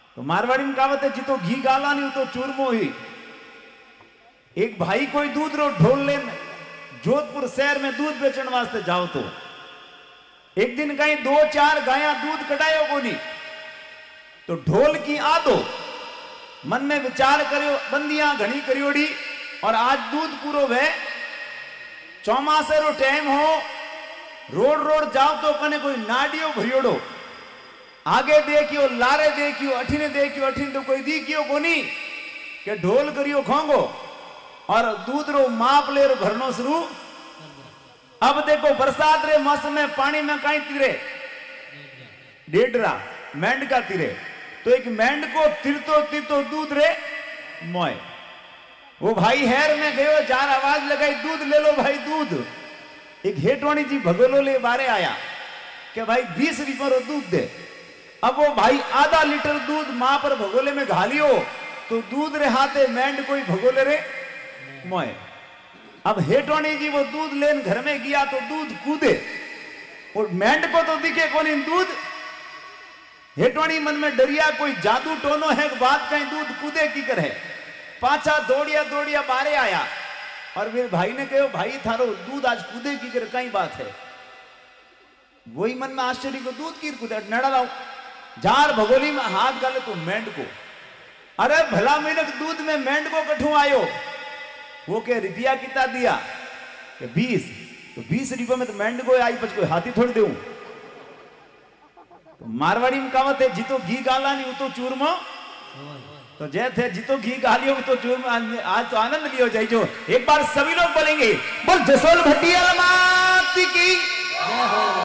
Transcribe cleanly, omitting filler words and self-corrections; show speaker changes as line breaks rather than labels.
तो मारवाड़ी में कहावत है जितो घी गाला नहीं तो चूरमो ही। एक भाई कोई दूध रो ढोल ले जोधपुर शहर में दूध बेचण वास्ते जाओ तो एक दिन कहीं 2-4 गाया दूध कटायो कोनी तो ढोल की आदो मन में विचार करियो बंदियां घनी करियोड़ी और आज दूध पूरो वे चौमासे रो टाइम हो रोड रोड जाओ तो कने कोई नाडियो भरियोड़ो आगे देखियो लारे देखियो अठीने देखियो अठीने तो कोई दीखियो कोनी के ढोल करियो खोंगो और दूध रो माप ले रो भरनो शुरू। अब देखो बरसात रे मौसम में पानी में कहीं तीरे डेडरा मेंढ का तीरे तो एक मेंढ को तिरतो तिरतो दूध रे मोय वो भाई हेर में गयो जार आवाज लगाई दूध ले लो भाई दूध। एक हेटवाणी जी भगोलो ले बारे आया कि भाई 20 रुपये रो दूध दे। अब वो भाई आधा लीटर दूध मां पर भगोले में घालियो तो दूध रे हाथे मेंढ कोई भगोले रे मोय। अब हेटवाणी जी वो दूध लेन घर में गया तो दूध कूदे और मेंढ को तो दिखे कौन दूध। हेटवाणी मन में डरिया कोई जादू टोनो है बात कहीं दूध कूदे की करे पाछा दौड़िया दौड़िया बारे आया और मेरे भाई ने कहो भाई थारो दूध आज कूदे की करे कई बात है। वही मन में आश्चर्य को दूध की कूदे नड़ा लाओ जार भगोली में हाथ डाले तो मेंढ को अरे भला मिनट दूध में मेंढ को कठू आयो वो के रुपया कितना दिया कि 20 तो 20 रुपये में तो मेंढ को आई पच कोई हाथी थोड़ी देऊं। तो मारवाड़ी में कहावत है जितो घी गाला नहीं तो चूरमो तो जय थे जितो घी गालियो तो चूरमो। आज तो आनंद लियो जाए जो एक बार सभी लोग बोलेंगे बोल जसोल भटियाल मात की।